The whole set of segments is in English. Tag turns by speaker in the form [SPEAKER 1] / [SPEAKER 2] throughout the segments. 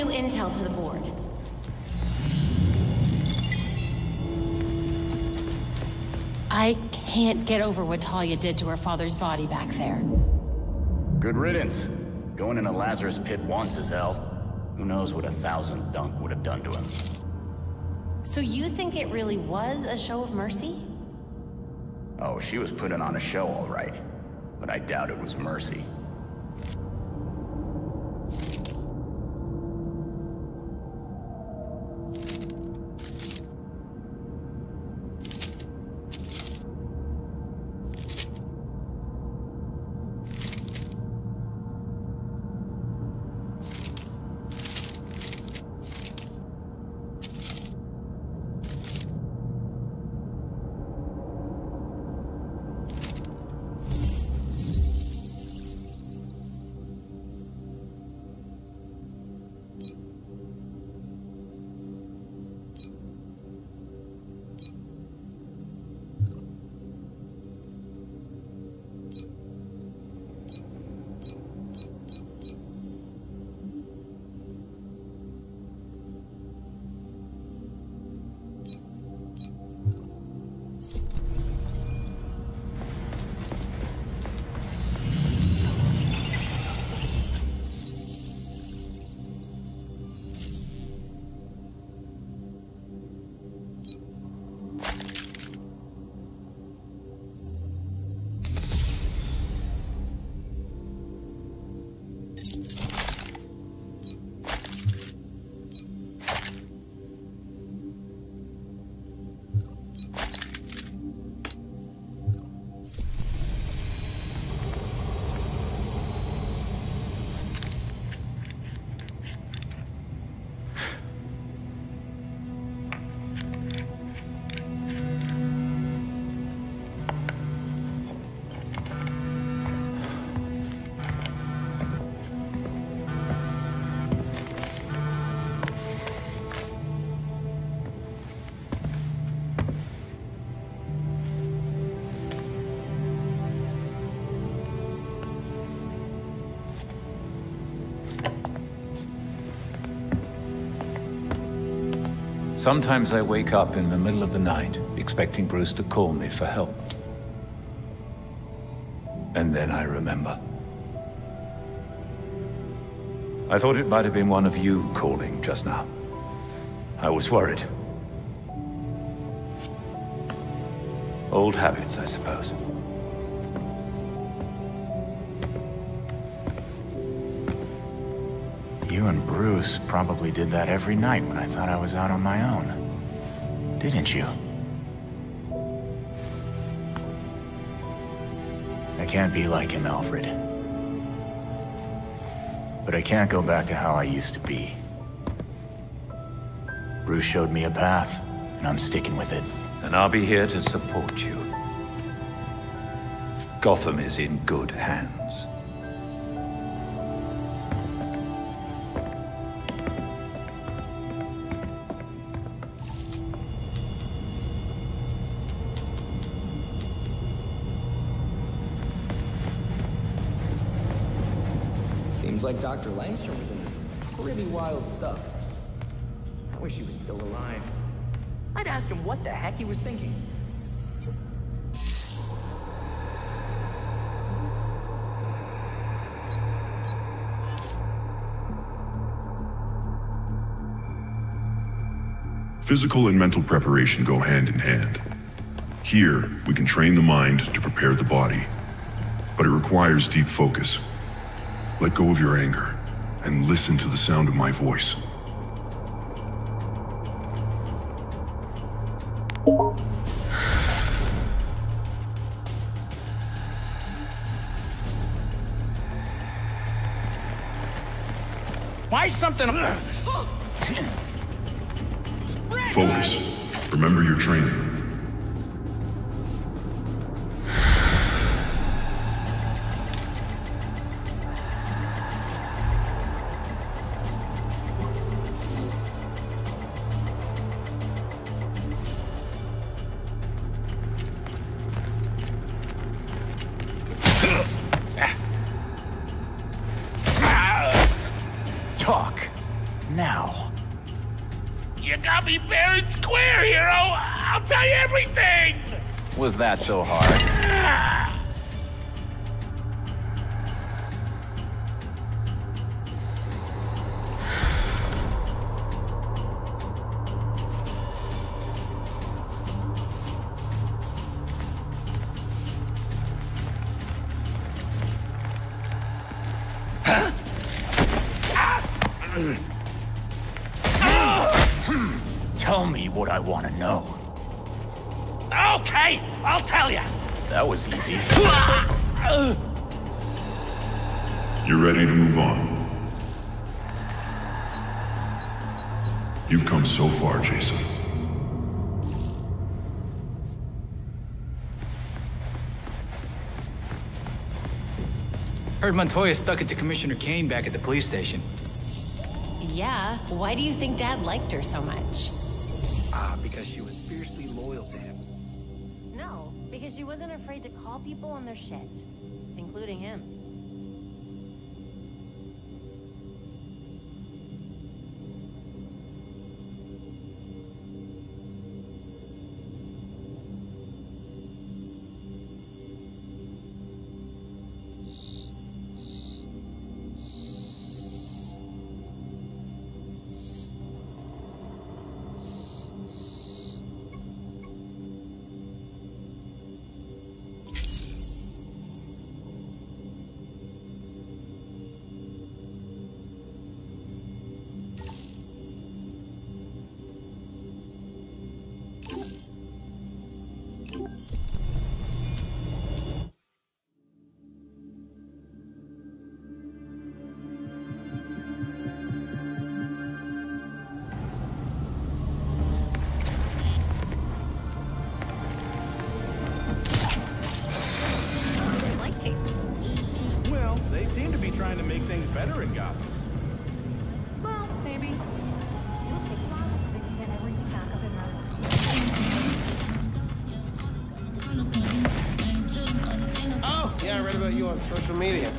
[SPEAKER 1] intel to the board. I can't get over what Talia did to her father's body back there.
[SPEAKER 2] Good riddance. Going in a Lazarus pit once is hell. Who knows what 1,000 Dunk would have done to him.
[SPEAKER 1] So you think it really was a show of mercy?
[SPEAKER 2] Oh, she was putting on a show all right. But I doubt it was mercy.
[SPEAKER 3] Sometimes I wake up in the middle of the night, expecting Bruce to call me for help. And then I remember. I thought it might have been one of you calling just now. I was worried. Old habits, I suppose.
[SPEAKER 2] You and Bruce probably did that every night when I thought I was out on my own. Didn't you? I can't be like him, Alfred. But I can't go back to how I used to be. Bruce showed me a path, and I'm sticking with it.
[SPEAKER 3] And I'll be here to support you. Gotham is in good hands.
[SPEAKER 4] Seems like Dr. Langstrom was into some pretty wild stuff. I wish he was still alive. I'd ask him what the heck he was thinking.
[SPEAKER 5] Physical and mental preparation go hand in hand. Here, we can train the mind to prepare the body, but it requires deep focus. Let go of your anger, and listen to the sound of my voice.
[SPEAKER 2] Why something?
[SPEAKER 5] Focus. Remember your training.
[SPEAKER 2] Talk. Now.
[SPEAKER 6] You got me fair and square, hero! I'll tell you everything!
[SPEAKER 2] Was that so hard? Tell me what I want to know.
[SPEAKER 6] Okay, I'll tell you.
[SPEAKER 2] That was easy.
[SPEAKER 5] You're ready to move on. You've come so far, Jason.
[SPEAKER 7] Heard Montoya stuck it to Commissioner Kane back at the police station.
[SPEAKER 1] Yeah, why do you think Dad liked her so much?
[SPEAKER 7] Because she was fiercely loyal to him.
[SPEAKER 1] No, because she wasn't afraid to call people on their shit, including him.
[SPEAKER 8] They seem to be trying to make things better in Gotham.
[SPEAKER 1] Well, maybe. It'll take a while so they can get everything back up in order.
[SPEAKER 9] Oh, yeah, I read about you on social media.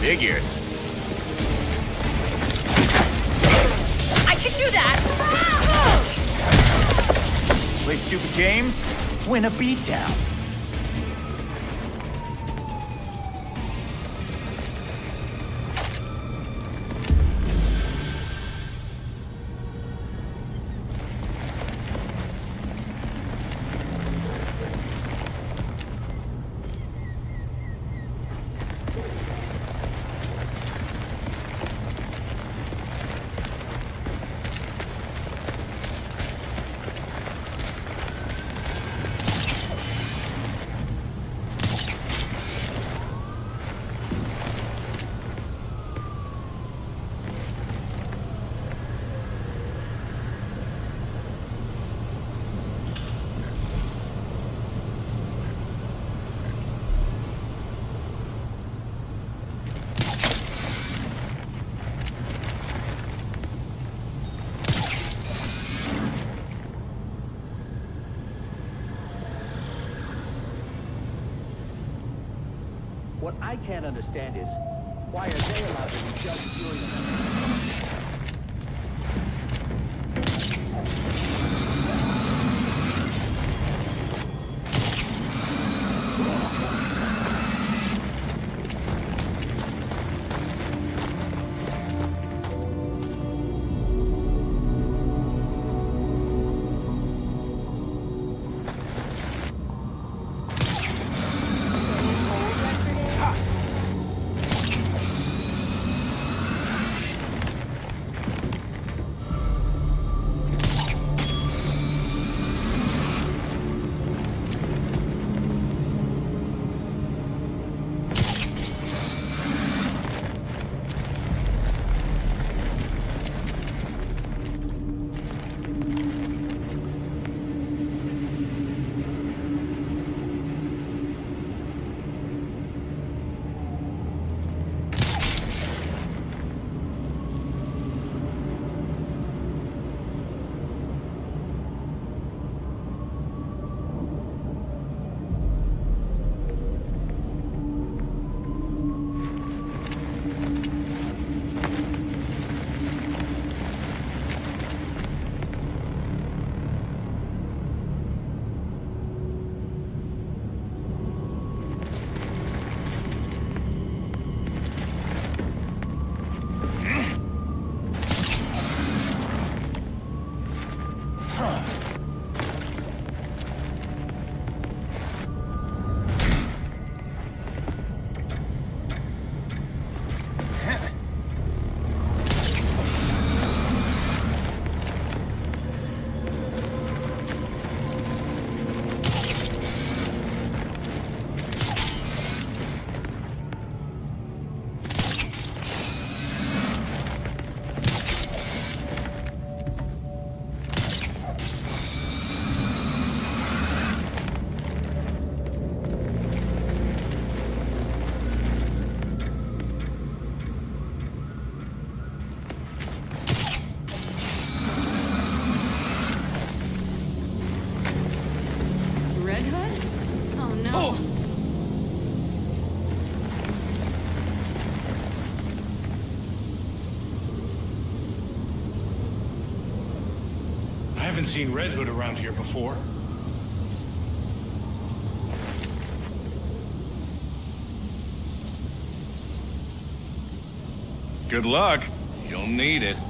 [SPEAKER 2] Figures.
[SPEAKER 1] I can do that!
[SPEAKER 2] Play stupid games, win a beatdown.
[SPEAKER 4] What I can't understand is, why are they allowed to be judged during the...
[SPEAKER 6] I haven't seen Red Hood around here before. Good luck. You'll need it.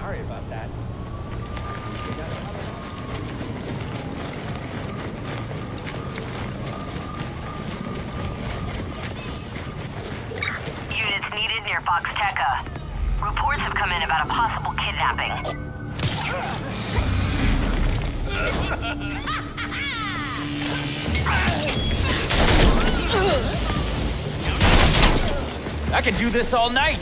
[SPEAKER 4] Sorry about that.
[SPEAKER 10] Units needed near Foxteca. Reports have come in about a possible kidnapping.
[SPEAKER 6] I can do this all night!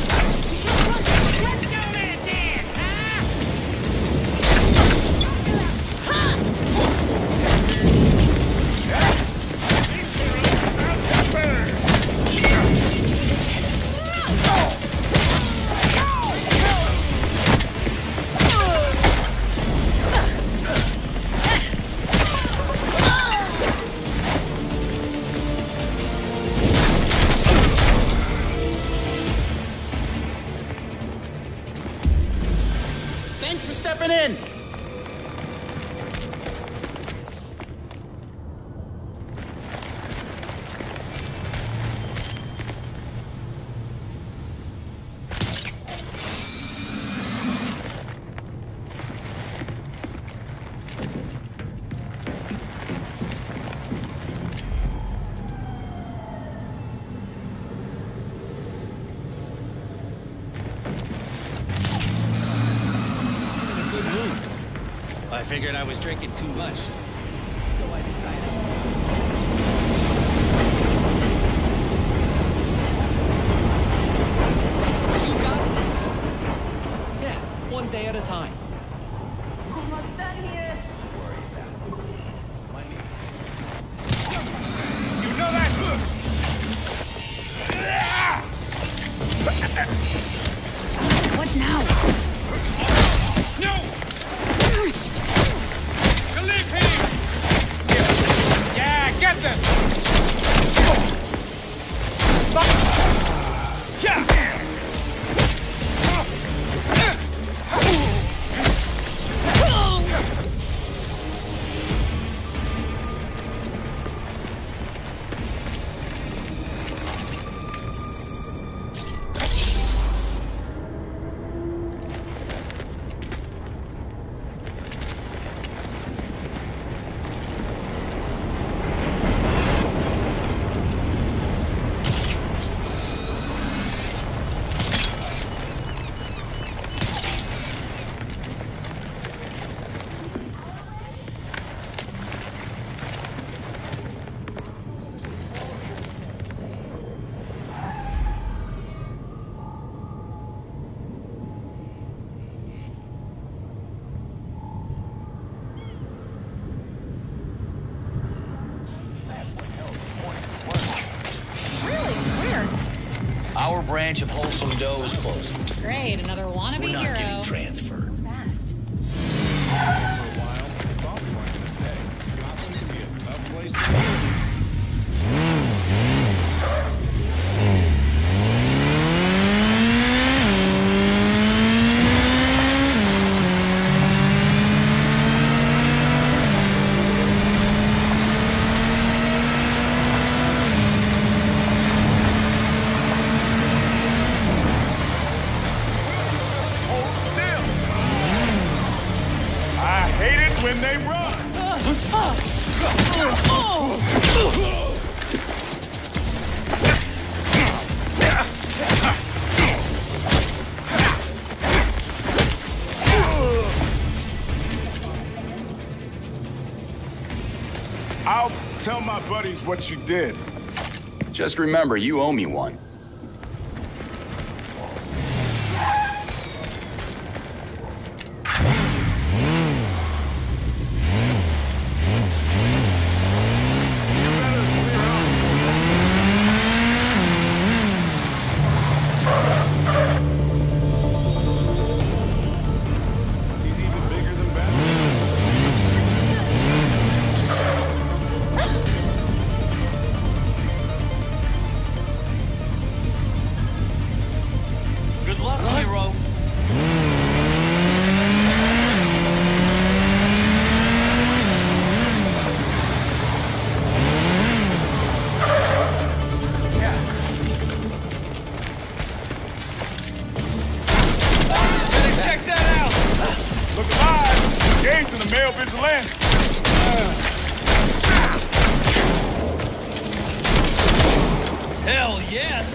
[SPEAKER 2] Thanks for stepping in!
[SPEAKER 4] I figured I was drinking too much. So I decided. You got this. Yeah, one day at a time.
[SPEAKER 10] Almost done here.
[SPEAKER 4] Don't worry about it. My name.
[SPEAKER 6] You know that hook!
[SPEAKER 1] What now?
[SPEAKER 6] No! To leave here! Yeah, get them! Yeah!
[SPEAKER 11] Our branch of Wholesome Dough is closing.
[SPEAKER 12] Great, another wannabe
[SPEAKER 11] We're not
[SPEAKER 12] hero.
[SPEAKER 11] getting transferred.
[SPEAKER 8] Gotham can be a tough place to live. When they run! I'll tell my buddies what you did.
[SPEAKER 2] Just remember, you owe me one.
[SPEAKER 8] in the male vigilante.
[SPEAKER 6] Hell yes!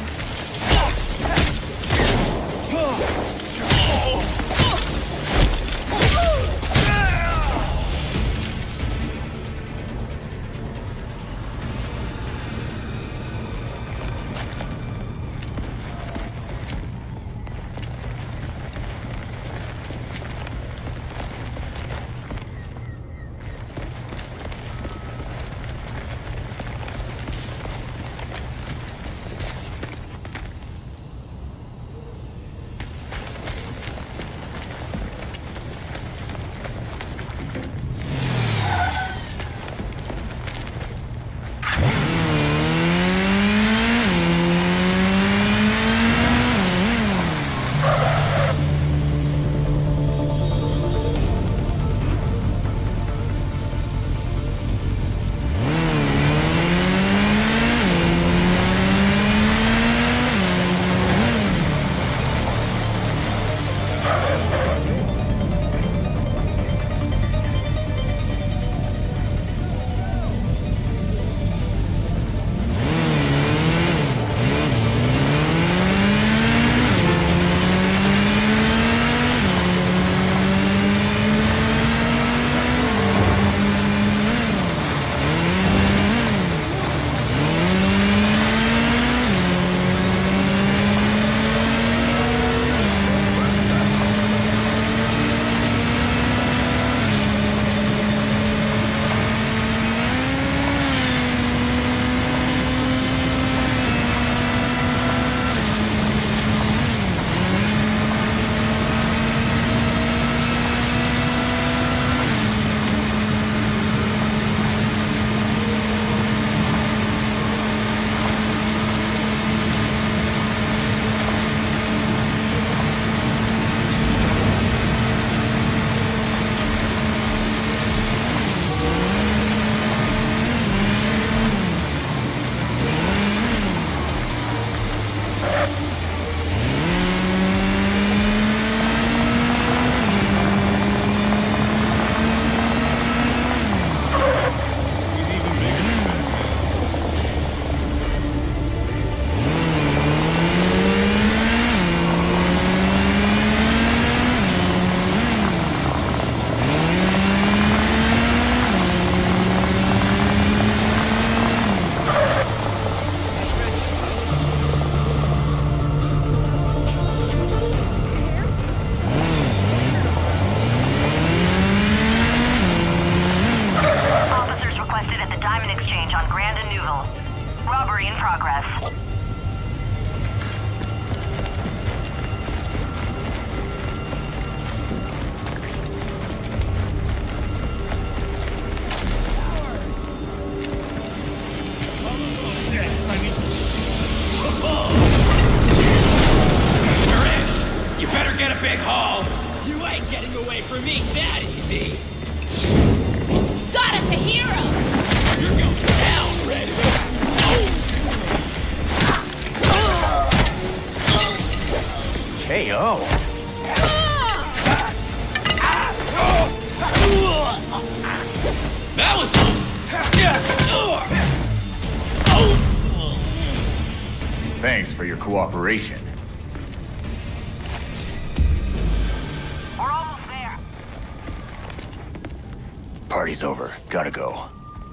[SPEAKER 12] for me that easy.
[SPEAKER 1] Got us a hero!
[SPEAKER 12] You're going to hell, Red
[SPEAKER 11] KO.
[SPEAKER 12] That was
[SPEAKER 11] Thanks for your cooperation.
[SPEAKER 10] We're almost there.
[SPEAKER 11] Party's over. Gotta go.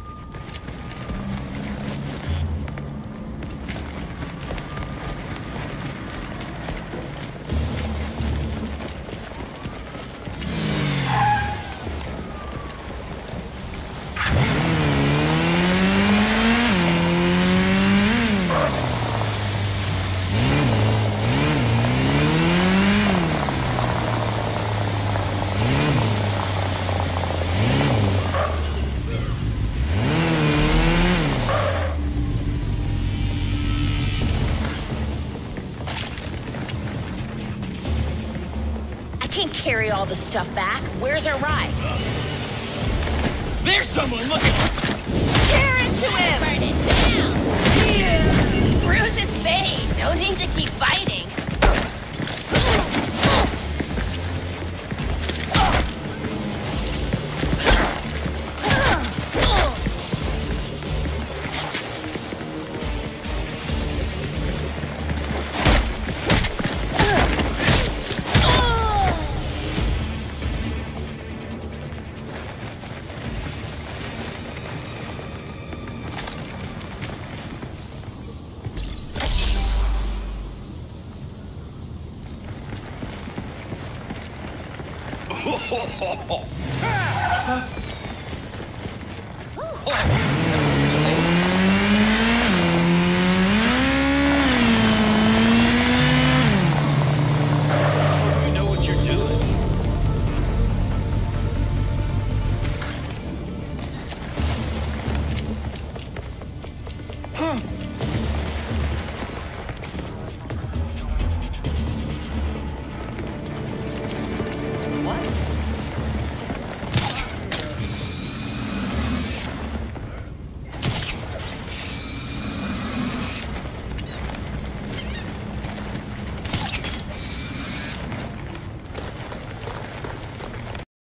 [SPEAKER 13] Carry all the stuff back. Where's our ride?
[SPEAKER 12] There's someone looking.
[SPEAKER 13] Tear into him! Burn it down! Yeah. Bruise his face. No need to keep fighting.
[SPEAKER 11] You know what you're doing.
[SPEAKER 14] What?